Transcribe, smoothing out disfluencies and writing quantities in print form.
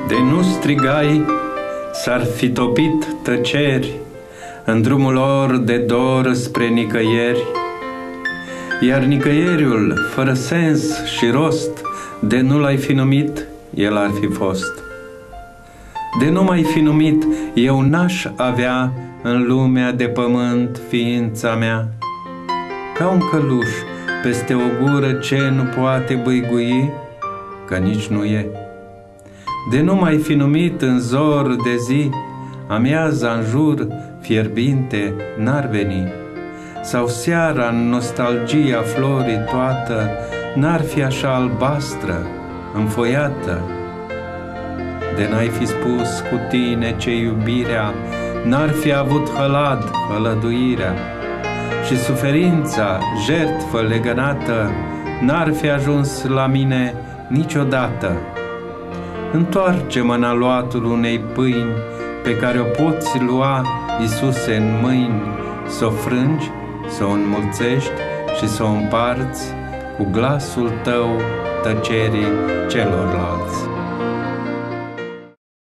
De nu strigai, s-ar fi topit tăceri în drumul lor de dor spre nicăieri, iar nicăieriul, fără sens și rost, de nu l-ai fi numit, el ar fi fost. De nu m-ai fi numit, eu n-aș avea în lumea de pământ ființa mea. Ca un căluș peste o gură ce nu poate bâigui, că nici nu e. De nu m-ai fi numit în zor de zi, amiaza în jur fierbinte n-ar veni, sau seara în nostalgia florii toată n-ar fi așa albastră, înfoiată. De n-ai fi spus cu tine ce iubirea n-ar fi avut hălad, hălăduirea, și suferința, jertfă legănată, n-ar fi ajuns la mine niciodată. Întoarce-mă în aluatul unei pâini pe care o poți lua, Iisuse, în mâini, s-o frângi, s-o înmulțești și s-o împarți cu glasul tău tăcerii celorlalți.